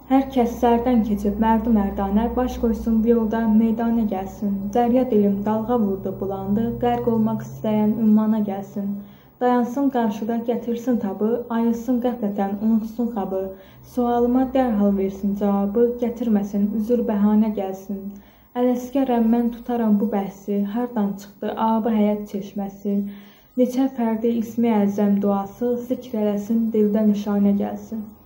Hər kəs sərdən keçib mərd-mərdanə, baş qoysun bu yolda meydana gəlsin. Dərya dilim dalğa vurdu bulandı, qərq olmaq istəyən ümmana gəlsin. Dayansın qarşıda gətirsin tabı, ayılsın qəflətən unutsun xabı. Sualıma dərhal versin cavabı, gətirməsin üzür bəhanə gəlsin. Ələskərəm mən tutaram bu bəhsi, hardan çıxdı abı həyat çeşməsi. Neçə fərdi ismi əzəm duası, zikr eləsin dildə nişanə gəlsin.